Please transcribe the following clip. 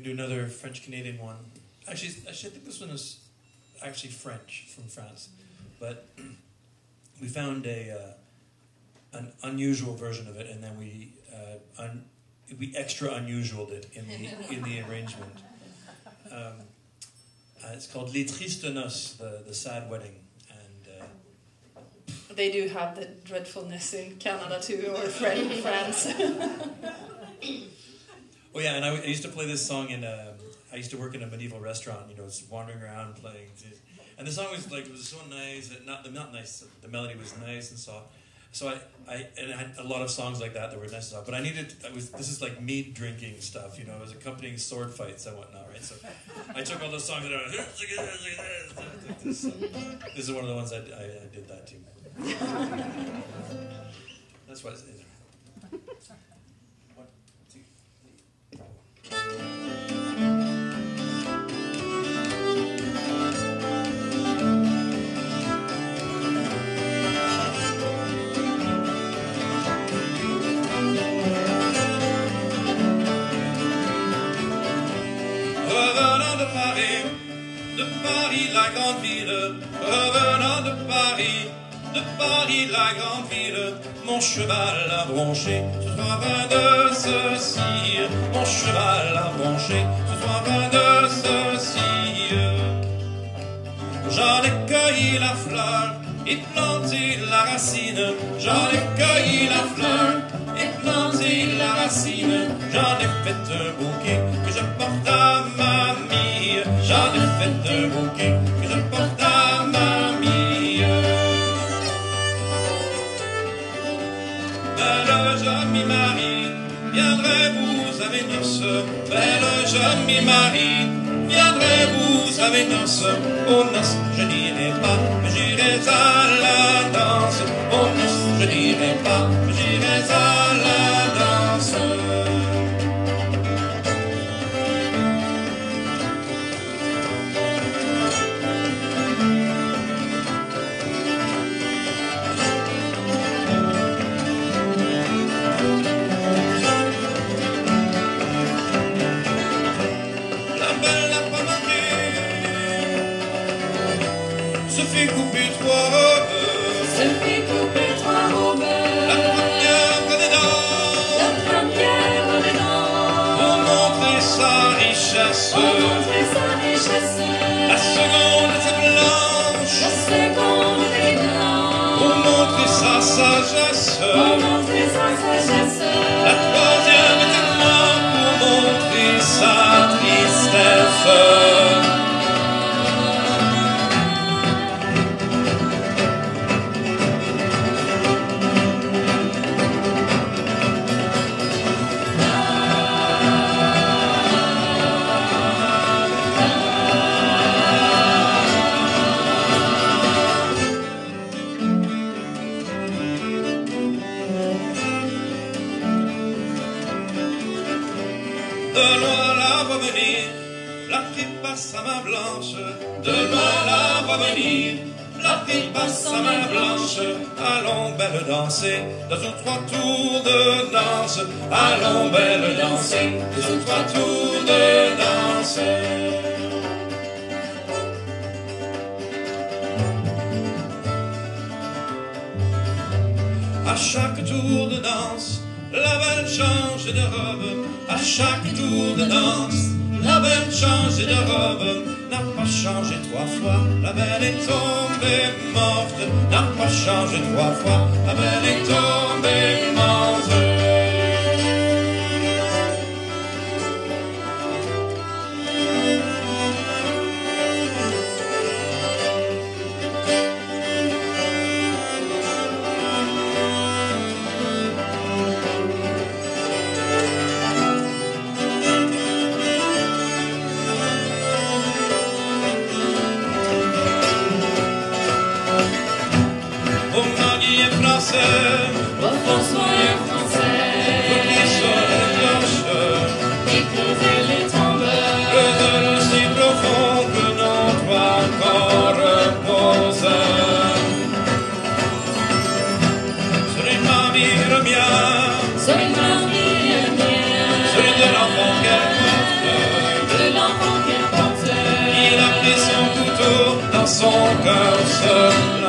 can do another French-Canadian one. Actually, I think this one is actually French, from France. But we found an unusual version of it, and then we extra unusualed it in the arrangement. It's called Les Tristes Noces, the sad wedding. They do have the dreadfulness in Canada too, or France. Oh yeah, and I used to play this song I used to work in a medieval restaurant, just wandering around playing. And the song was so nice, not nice, the melody was nice and soft. So I had a lot of songs like that were nice and soft, but this is like mead drinking stuff, it was accompanying sword fights and whatnot, right? So I took all those songs and I this is one of the ones I did that to. That's why it's in there. Revenant de Paris, la grande ville, revenant de Paris, la grande ville, mon cheval a bronché, ce soir vin de ceci, mon cheval a bronché, ce soir vin de ceci. J'en ai cueilli la fleur et planté la racine, j'en ai cueilli la fleur et planté la racine, j'en ai fait un bouquet que je porte à mamie, j'en ai fait un bouquet que je porte à mamie. Belle jolie Marie, viendrez-vous à mes noces, belle jolie Marie, viendrez-vous à mes noces, aux noces je n'irai pas, mais j'irai à la danse, aux noces je n'irai pas, mais j'irai à la danse. Se fait couper trois robes, la première dedans, pour montrer sa richesse, la seconde était blanche, pour montrer sa sagesse, la troisième était noire, pour montrer sa tristesse. De loin la voix venir, la fille passe à main blanche. De loin la voix venir, la fille passe à main blanche. Allons belle danser, deux ou trois tours de danse. Allons belle danser, deux ou trois tours de danse. À chaque tour de danse, la belle change de robe. À chaque tour de danse, la belle change de robe. N'a pas changé trois fois, la belle est tombée morte. N'a pas changé trois fois, la belle est tombée morte. Français, François est son cœur se